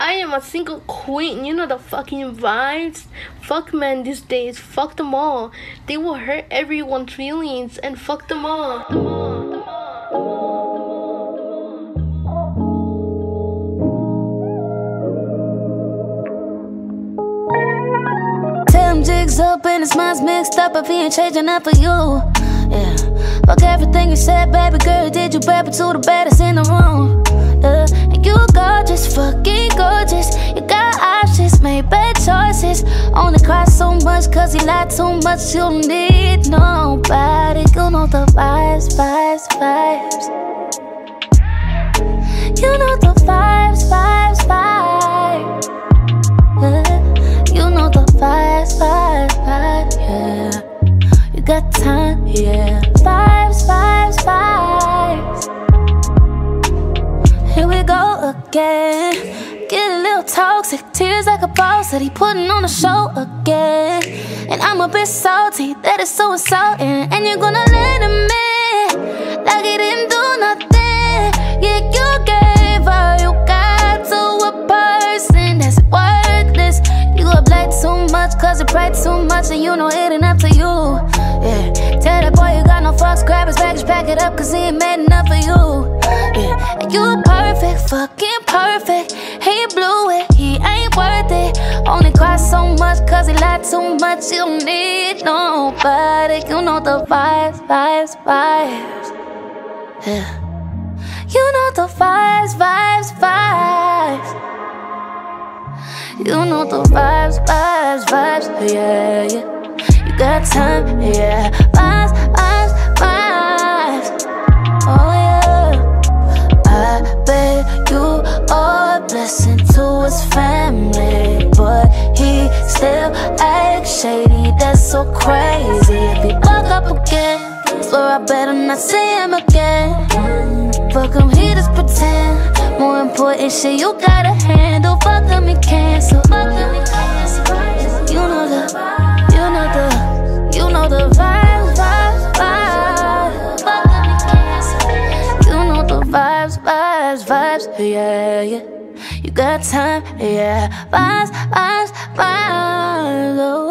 I am a single queen, you know the fucking vibes? Fuck men these days, fuck them all. They will hurt everyone's feelings and fuck them all. Tell him jigs up and his mind's mixed up if he ain't changing up for you. Yeah, fuck everything you said, baby girl. Did you rap it to the baddest in the room? Yeah, and you gorgeous, fucking gorgeous. You got options, made bad choices. Only cry so much cause he lied too much. You don't need nobody. You know the vibes, vibes, vibes. You know the vibes, vibes, vibes. Yeah. You know the vibes, vibes, vibes, yeah. You got time, yeah. Vibes, vibes, vibes. Here we go again. Get a little toxic, tears like a boss that he putting on a show again. And I'm a bit salty, that is so insulting. And you're gonna let him in like he didn't do nothing. Yeah, you gave all you got to a person that's worthless. You go black too much cause you pray too much, and you know it ain't up to you. Yeah, tell that boy you got no fucks, grab his baggage, pack it up cause he ain't made enough for you. Yeah, and you perfect, fucking perfect. He blew it, he ain't worth it. Only cry so much cause he lied too much. You don't need nobody. You know the vibes, vibes, vibes. Yeah, you know the vibes, vibes, vibes. You know the vibes, vibes, vibes. Yeah, yeah. You got time, yeah. Vibes, vibes, vibes. Oh yeah. I bet you are a blessing to his family, but he still acts shady, that's so crazy. If he fuck up again, swear I better not see him again. Fuck him, he just pretend. More important shit you gotta handle. Fuck him, he cancel. You know the vibes, vibes, vibes. You know the vibes, vibes, vibes. Yeah, yeah. You got time, yeah. Vibes, vibes, vibes. Oh.